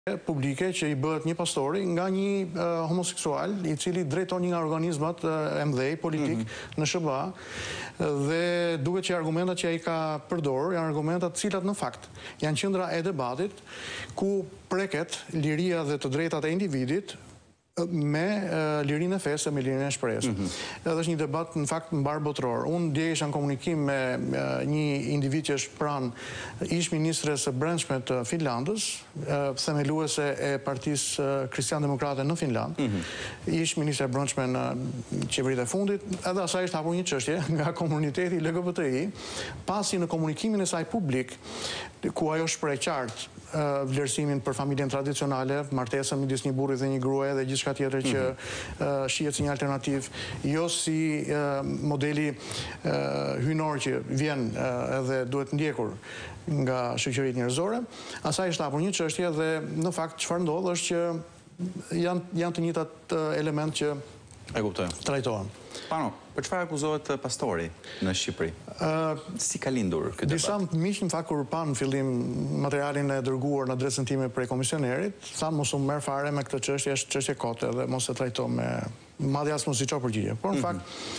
publike që i bëhet një pastori nga një homoseksual i cili drejton një nga organizmat e mdhej politik në SBA dhe duket që argumentat që ai ka përdorur janë argumentat cilat në fakt janë qendra e debatit ku preket liria dhe të drejtat e individit me lirinë e fesë, me lirinë e shpresë. Edhe është një debat në fakt mbar botëror. Unë dje isha në komunikim me një individ që është pranë ish ministres së brendshme të Finlandës, themeluese e Partisë Kristian-Demokrate në Finland, ish ministre e brendshme në qeveritë e fundit, edhe asaj është hapur një çështje nga komuniteti LGBTI, pasi në komunikimin e saj publik, ku ajo shpreh qartë vlerësimin për familjen tradicionale, martesën midis një burri dhe një gruaje dhe gjithçka tjetër që shihet si një alternativë, jo si modeli hynor që vjen edhe duhet ndjekur nga shoqëritë njerëzore. Asaj është hapur një çështje dhe në fakt çfarë ndodh është që janë të njëjtat element që e kuptoj. Trajtohen. Pano, për çfarë akuzohet pastori në Shqipëri? Si ka lindur ky debat? Disa miq në fakt kur pan në fillim materialin e dërguar në adresën time prej komisionerit, thanë mos u merr fare me këtë çështje, është çështje kote dhe mos e trajto me madje as mos i çoj përgjigje. Por në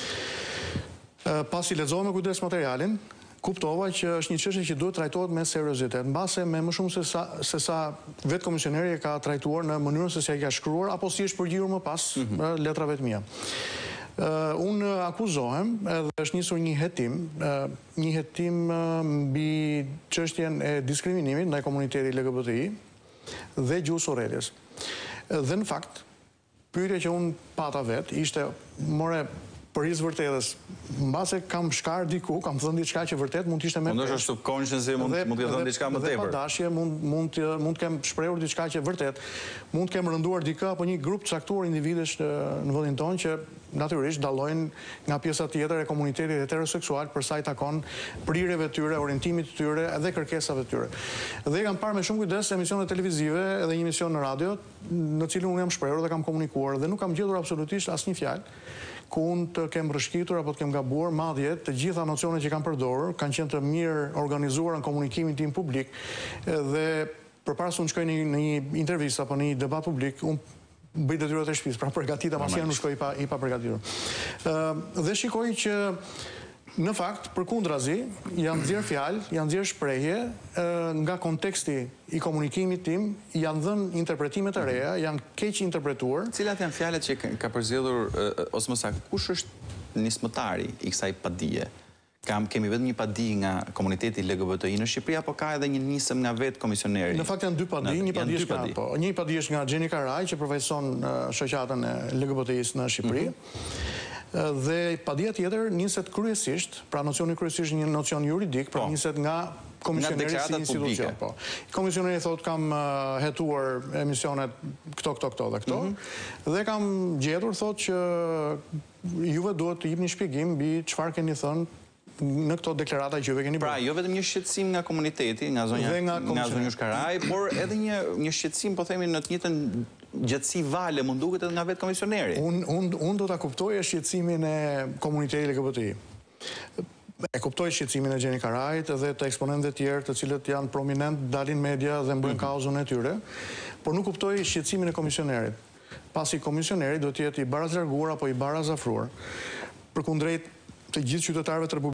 fakt pasi lexova me kujdes materialin, kuptova që është një çështje që duhet trajtohet me seriozitet, mbase me më shumë se sa vetë komisioneri e ka trajtuar në mënyrën se si ai ka shkruar apo si është përgjigjur më pas letrave të mia. Unë akuzohem edhe është nisur një hetim mbi çështjen e diskriminimit ndaj komunitetit LGBTI dhe gjuhës orreljes. Dhe në fakt, pyetja që unë pata vet ishte, more për hir vërtetës, mbase kam shkar diku, kam thënë diçka që vërtet mund të ishte me. Mund është subconscious mund të thënë diçka më tepër. Dhe pa dashje mund të kem shprehur diçka që vërtet mund të kem rënduar dikë apo një grup caktuar individësh në vendin tonë që natyrisht dallojnë nga pjesa tjetër e komunitetit heteroseksual për sa i takon prirjeve të tyre, orientimit të tyre dhe kërkesave të tyre. Dhe kam parë me shumë kujdes emisione televizive edhe një emision në radio në cilin unë jam shprehur dhe kam komunikuar dhe nuk kam gjetur absolutisht asnjë fjalë ku unë të kem rrëshqitur apo të kem gabuar, madje të gjitha nocionet që kam përdorur kanë qenë të mirë organizuara në komunikimin tim publik dhe përpara se unë shkoj në një intervistë apo në një debat publik, unë bëj detyrat e shtëpisë, pra përgatita masja nuk shkoj i pa përgatitur. Dhe shikoj që në fakt, përkundrazi, janë nxjerr fjalë, janë nxjerr shprehje nga konteksti i komunikimit tim, janë dhënë interpretime të reja, janë keq interpretuar. Cilat janë fjalët që ka përzgjedhur ose më saktë, kush është nismëtari i kësaj padije? Kemi vetëm një padi nga komuniteti LGBTI në Shqipëri apo ka edhe një nisëm nga vetë komisioneri? Në fakt janë dy padi, një padi është nga Gjeni Karaj që përfaqëson shoqatën e LGBTI-s në Shqipëri. Dhe padia tjetër niset kryesisht, pra nocioni kryesisht një nocion juridik, pra niset nga komisioneri si institucion. Komisioneri thot kam hetuar emisionet këto dhe këto, dhe kam gjetur thot që juve duhet të jepni shpjegim mbi çfarë keni thënë në këto deklarata që juve keni bërë. Pra, jo vetëm një shqetësim nga komuniteti, nga zonjush Karaj, por edhe një shqetësim, po themi, në të njëjtën gjatësi vale mund duket edhe nga vetë komisioneri. Unë do ta kuptoj shqetësimin e komunitetit LGBTI. E kuptoj shqetësimin e Gjeni Karajt dhe të eksponentëve tjerë të cilët janë prominent, dalin media dhe mbrojnë kauzën e tyre, por nuk kuptoj shqetësimin e komisionerit. Pasi komisioneri do të jetë i barazlarguar apo i barazafruar, përkundrejt të gjithë qytetarëve të